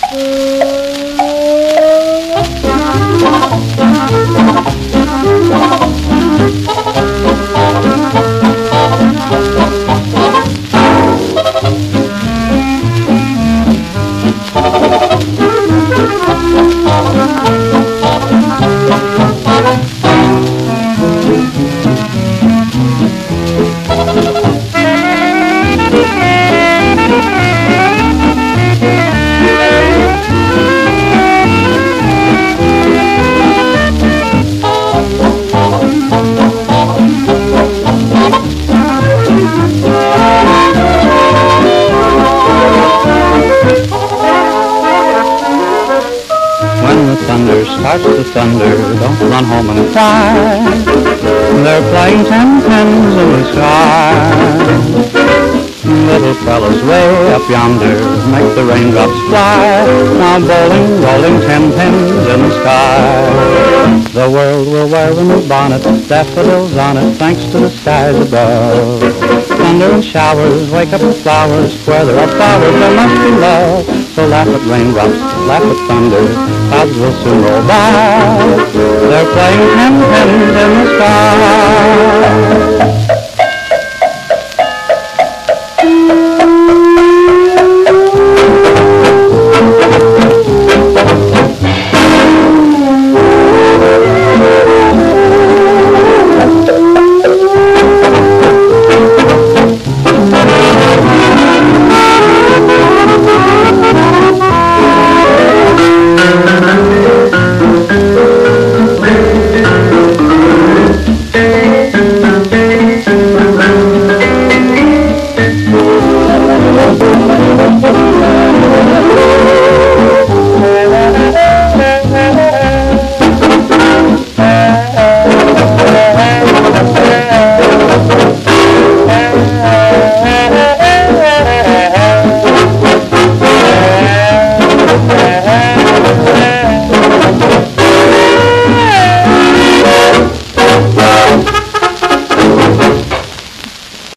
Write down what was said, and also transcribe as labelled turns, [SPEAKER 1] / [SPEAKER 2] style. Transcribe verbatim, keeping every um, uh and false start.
[SPEAKER 1] Starts to thunder, don't run home and cry. They're playing tenpins in the sky. Little fellas way up yonder make the raindrops fly. Now bowling, rolling tenpins in the sky. The world will wear a new bonnet, daffodils on it, thanks to the skies above. Thunder and showers, wake up the flowers, where there are flowers there must be love. So laugh at raindrops, laugh at thunder, clouds will soon roll by. They're playing tenpins in the sky.